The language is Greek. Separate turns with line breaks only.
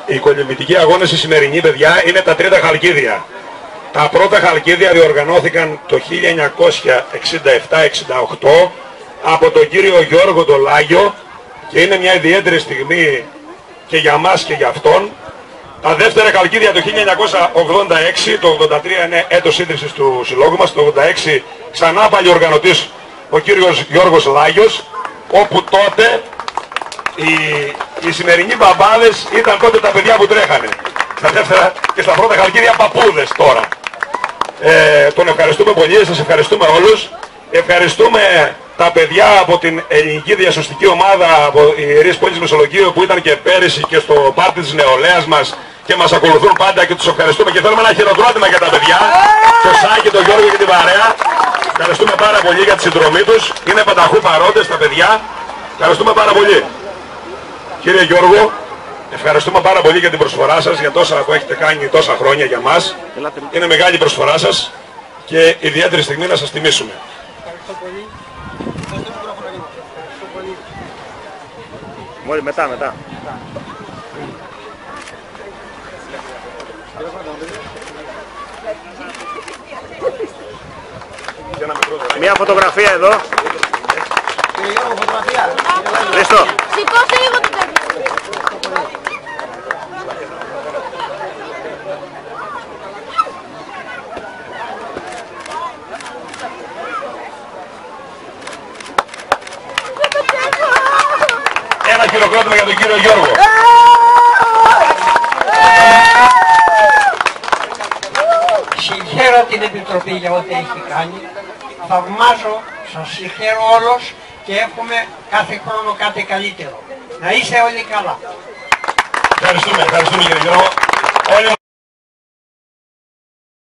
Οι κολυμβητικοί αγώνες οι σημερινοί, παιδιά, είναι τα τρίτα Χαλκίδια. Τα πρώτα Χαλκίδια διοργανώθηκαν το 1967-68 από τον κύριο Γιώργο τον Λάγιο και είναι μια ιδιαίτερη στιγμή και για μας και για αυτόν. Τα δεύτερα Χαλκίδια το 1986, το 83 είναι έτος ίδρυσης του συλλόγου μας, το 86 ξανά πάλι οργανωτής ο κύριος Γιώργος Λάγιος, όπου τότε οι σημερινοί μπαμπάδες ήταν τότε τα παιδιά που τρέχανε. Στα δεύτερα και στα πρώτα Χαλκίδια παππούδες τώρα. Τον ευχαριστούμε πολύ, σας ευχαριστούμε όλους. Ευχαριστούμε τα παιδιά από την ελληνική διασωστική ομάδα από η Ιερής Πόλης Μεσολογγίου που ήταν και πέρυσι και στο πάρτι της νεολαίας μας και μας ακολουθούν πάντα και τους ευχαριστούμε και θέλουμε ένα χειροκρότημα για τα παιδιά, το Σάκη, τον Γιώργο και την παρέα. Ευχαριστούμε πάρα πολύ για τη συνδρομή τους. Είναι πανταχού παρόντες τα παιδιά. Ευχαριστούμε πάρα πολύ. Κύριε Γιώργο, ευχαριστούμε πάρα πολύ για την προσφορά σας, για τόσα που έχετε κάνει τόσα χρόνια για μας. Είναι μεγάλη προσφορά σας και ιδιαίτερη στιγμή να σας τιμήσουμε.
Μόλι μετά. Μια φωτογραφία εδώ. Χρήστο.
Σηκώστε λίγο την τέχνη.
Ένα χειροκρότημα για τον κύριο Γιώργο.
Συγχαίρω την Επιτροπή για ό,τι έχει κάνει. Θαυμάζω, σας συγχαίρω όλους και εύχομαι κάθε χρόνο κάτι καλύτερο. Να είστε όλοι καλά.
Ευχαριστούμε κύριε Γιώργο.